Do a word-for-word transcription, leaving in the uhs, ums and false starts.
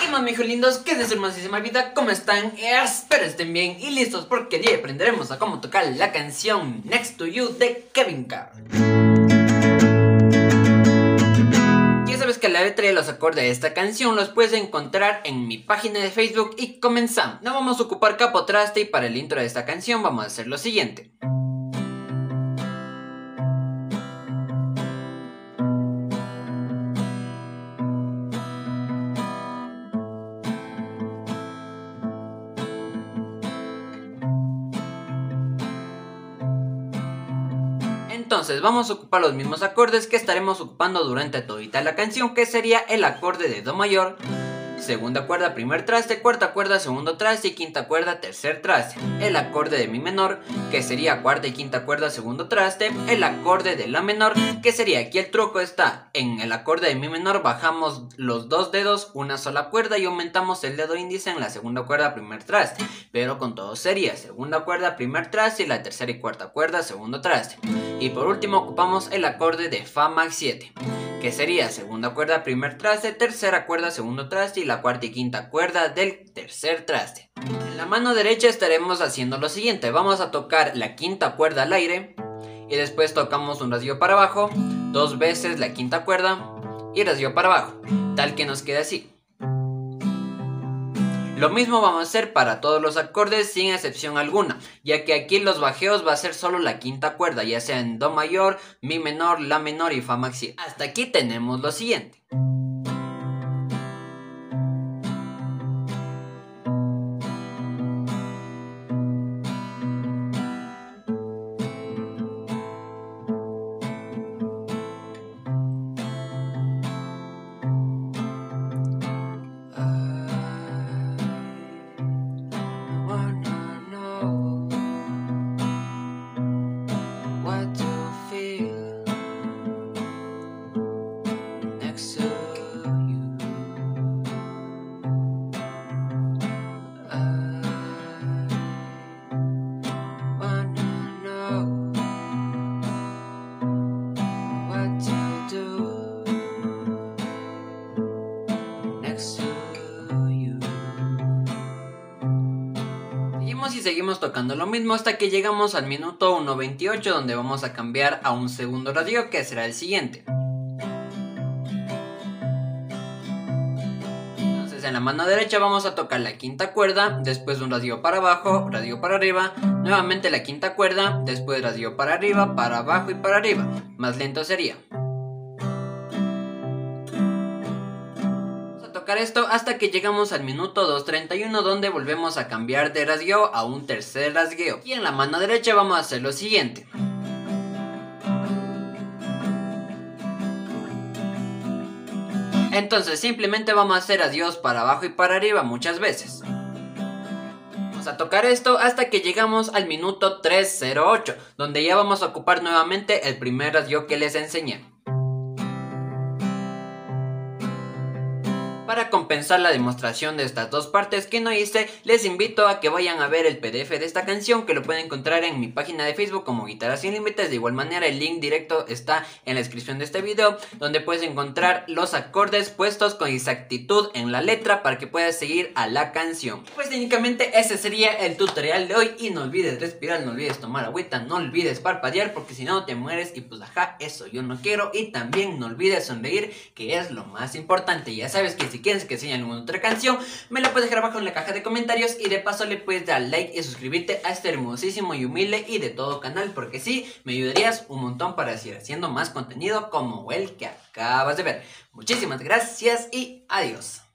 más, mijos lindos, que de su hermosísima vida, ¿cómo están? Espero estén bien y listos porque hoy aprenderemos a cómo tocar la canción Next to You de Kevin Carr. Ya sabes que la letra y los acordes de esta canción los puedes encontrar en mi página de Facebook y comenzamos. No vamos a ocupar capotraste y para el intro de esta canción vamos a hacer lo siguiente. Entonces vamos a ocupar los mismos acordes que estaremos ocupando durante todita la canción, que sería el acorde de Do mayor, segunda cuerda, primer traste, cuarta cuerda, segundo traste y quinta cuerda, tercer traste. El acorde de Mi menor, que sería cuarta y quinta cuerda, segundo traste. El acorde de La menor, que sería, aquí el truco está, en el acorde de Mi menor bajamos los dos dedos, una sola cuerda y aumentamos el dedo índice en la segunda cuerda, primer traste. Pero con todo sería segunda cuerda, primer traste y la tercera y cuarta cuerda, segundo traste. Y por último ocupamos el acorde de Fa max siete, que sería segunda cuerda, primer traste, tercera cuerda, segundo traste y la cuarta y quinta cuerda del tercer traste. En la mano derecha estaremos haciendo lo siguiente, vamos a tocar la quinta cuerda al aire y después tocamos un rasgueo para abajo, dos veces la quinta cuerda y rasgueo para abajo, tal que nos quede así. Lo mismo vamos a hacer para todos los acordes sin excepción alguna, ya que aquí los bajeos va a ser solo la quinta cuerda, ya sea en Do mayor, Mi menor, La menor y Fa max siete. Hasta aquí tenemos lo siguiente. Y seguimos tocando lo mismo hasta que llegamos al minuto uno veintiocho, donde vamos a cambiar a un segundo rasgueo, que será el siguiente. Entonces en la mano derecha vamos a tocar la quinta cuerda, después un rasgueo para abajo, rasgueo para arriba, nuevamente la quinta cuerda, después rasgueo para arriba, para abajo y para arriba. Más lento sería. Esto hasta que llegamos al minuto dos treinta y uno, donde volvemos a cambiar de rasgueo a un tercer rasgueo. Y en la mano derecha vamos a hacer lo siguiente. Entonces simplemente vamos a hacer rasgueos para abajo y para arriba muchas veces. Vamos a tocar esto hasta que llegamos al minuto tres cero ocho, donde ya vamos a ocupar nuevamente el primer rasgueo que les enseñé. Para compensar la demostración de estas dos partes que no hice, les invito a que vayan a ver el P D F de esta canción, que lo pueden encontrar en mi página de Facebook como Guitarras Sin Límites. De igual manera el link directo está en la descripción de este video, donde puedes encontrar los acordes puestos con exactitud en la letra para que puedas seguir a la canción. Pues técnicamente ese sería el tutorial de hoy, y no olvides respirar, no olvides tomar agüita, no olvides parpadear porque si no te mueres y pues ajá, eso yo no quiero. Y también no olvides sonreír, que es lo más importante. Ya sabes que si Si quieres que enseñe alguna otra canción, me la puedes dejar abajo en la caja de comentarios, y de paso le puedes dar like y suscribirte a este hermosísimo y humilde y de todo canal, porque sí, me ayudarías un montón para seguir haciendo más contenido como el que acabas de ver. Muchísimas gracias y adiós.